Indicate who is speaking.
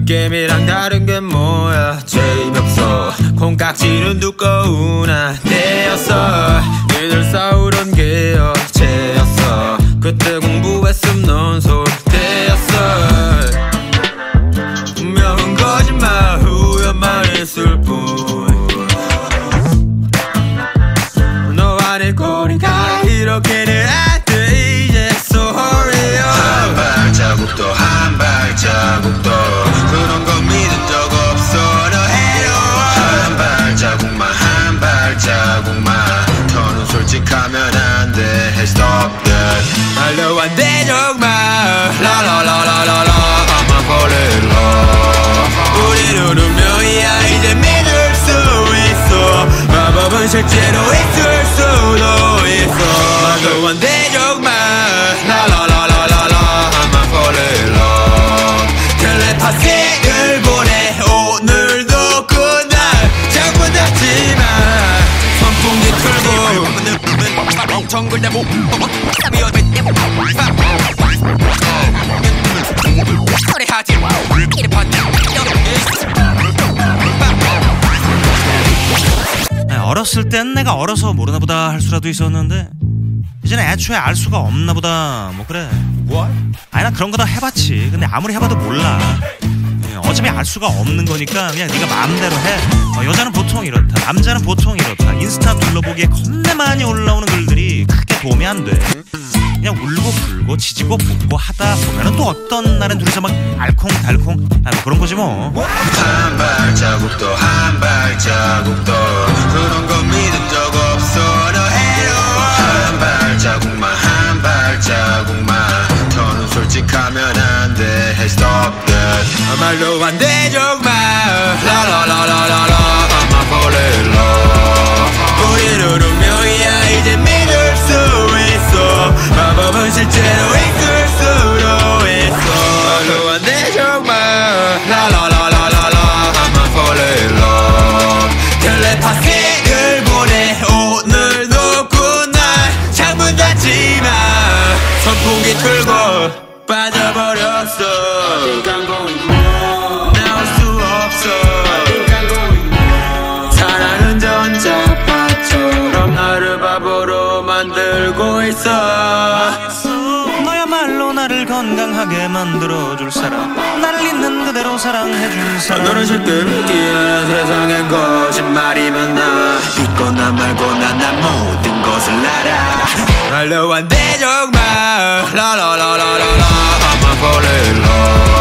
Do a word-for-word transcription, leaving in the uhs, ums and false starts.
Speaker 1: 느낌이랑 다른 게 뭐야 재미없어 콩깍지는 두꺼우나 때였어 니들 싸우던 게 어제였어 그때 공부했음 넌 쏠 때였어 분명한 거짓말 후회만 있을 뿐 너와 내 거리가 이렇게는 안 돼 이제 sorry
Speaker 2: 한 발자국도 한 발자국도 그런 거 믿은 적 없어 너 해요 한 발자국만 한 발자국만 더는 솔직하면 안 돼 Hey stop that
Speaker 1: 말도 안 돼 정말 라라라라라라 I'm falling in love 우리는 운명이야 이제 믿을 수 있어 마법은 실제로 있을 수도 있어 말도 안 돼 정말 라라라라라라 I'm falling in love 텔레파시를 보내 오늘도 그날 창문 닫지마 선풍기 틀고 정글 내 목
Speaker 3: 어렸을 땐 내가 어려서 모르나 보다 할 수라도 있었는데 이제는 애초에 알 수가 없나 보다 뭐 그래
Speaker 1: What?
Speaker 3: 아니 나 그런 거 다 해봤지 근데 아무리 해봐도 몰라 어차피 알 수가 없는 거니까 그냥 네가 마음대로 해 어, 여자는 보통 이렇다 남자는 보통 이렇다 인스타 둘러보기에 겁내 많이 올라오는 글들이 크게 도움이 안 돼 그냥 울고 불고 지지고 볶고 하다 보면은 또 어떤 날은 둘이서 막 알콩달콩 아, 뭐 그런 거지 뭐
Speaker 2: 한 발자국도 한 발자국도 그런 거 믿은 적 없어 너 해요 한 발자국만 한 발자국만 더는 솔직하면 안 돼 Hey stop that
Speaker 1: 말도 안 돼 정말 라라라라라라 I'm falling in love 우리는 운명이야 이제 믿을 수 있어 마법은 실제로 있을 수도 있어 말도 안 돼 정말 라라라라라라 I'm falling in love 텔레파시를 보내 오늘도 그날 창문 닫지마 선풍기 틀고 빠져버렸어 나올 수 없어 사랑은 전자파처럼 나를 바보로 만들고 있어
Speaker 3: 너야말로 나를 건강하게 만들어줄 사람 나를 있는 그대로 사랑해줄 사람
Speaker 1: 너는 쉽게 믿기에 세상엔 거짓말이 많아 믿거나 말거나 난 모든 것을 알아 말도 안 돼 정말 라라라라라라 I'm falling in love